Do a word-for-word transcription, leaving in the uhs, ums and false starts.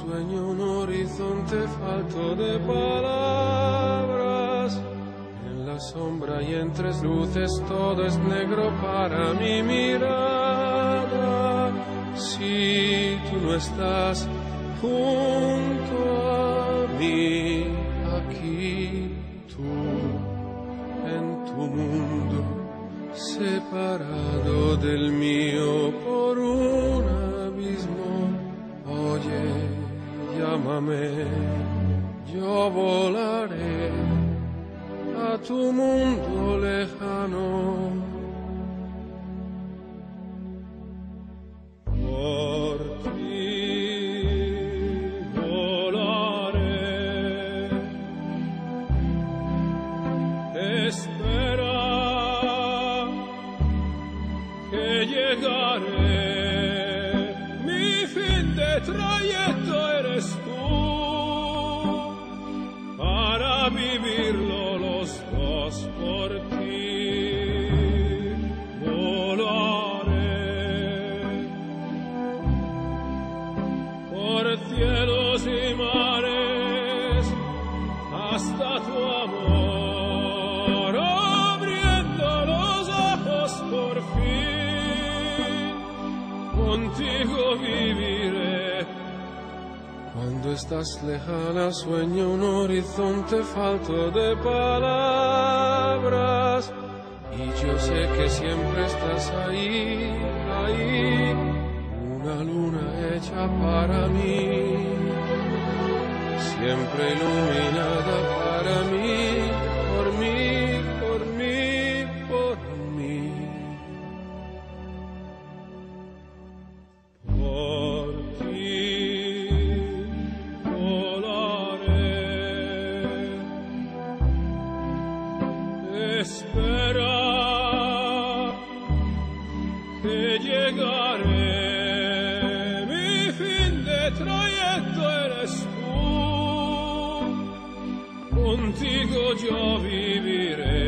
sueño un horizonte falto de palabras. En la sombra y entre luces todo es negro para mi mirada. Si tú no estás junto a mí, aquí tú, en tu mundo, separado del mío por un abismo. Oye, llámame, yo volaré a tu mundo lejano. Por ti volaré. Espera que llegaré. Mi fin de trayecto eres tú. Para vivirlo los dos por ti. Volaré por cielos y mares hasta tu amor, abriendo los ojos por fin. Contigo viviré. Cuando estás lejana sueño un horizonte falto de palabras. Y yo sé que siempre estás ahí, ahí, una luna hecha para mí, siempre iluminada para mí, por mí, por mí, por mí. Por ti volaré. Espera que llegaré. Mi fin de trayecto eres tú. Contigo yo viviré.